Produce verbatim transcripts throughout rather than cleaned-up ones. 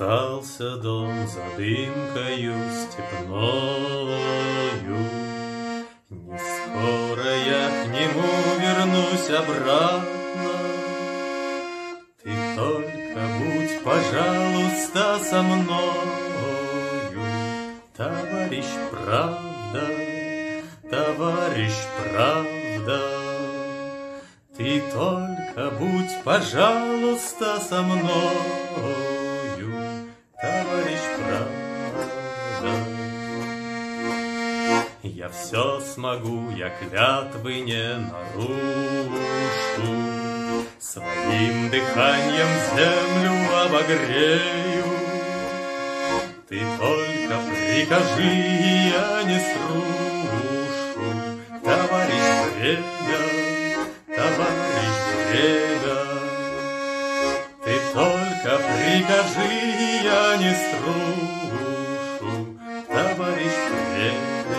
Остался дом за дымкою степною. Не скоро я к нему вернусь обратно. Ты только будь, пожалуйста, со мною. Товарищ, правда, товарищ, правда. Ты только будь, пожалуйста, со мною. Товарищ, правда. Я все смогу, я клятвы не нарушу. Своим дыханием землю обогрею. Ты только прикажи, я не струшу. Товарищ, время, товарищ, время. Ты только прикажи, я не струшу. Товарищ, время.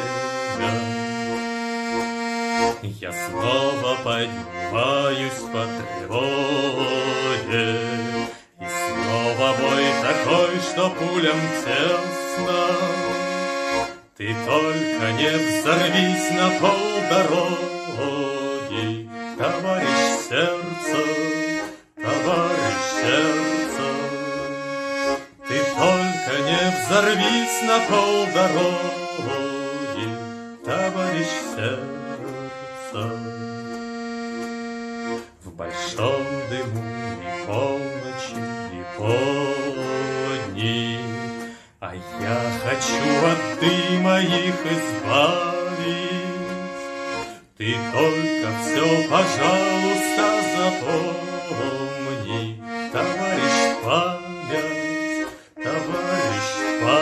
Я снова поднимаюсь по тревоге, и снова бой такой, что пулям тесно. Ты только не взорвись на полдороги, товарищ сердце, товарищ сердце. Ты только не взорвись на полдороги, товарищ сердце. В большом дыму и полночи, и полдни, а я хочу от дыма их избавить. Ты только все, пожалуйста, запомни, товарищ, память, товарищ,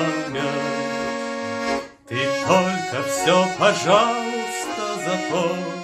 память. Ты только все, пожалуйста, запомни.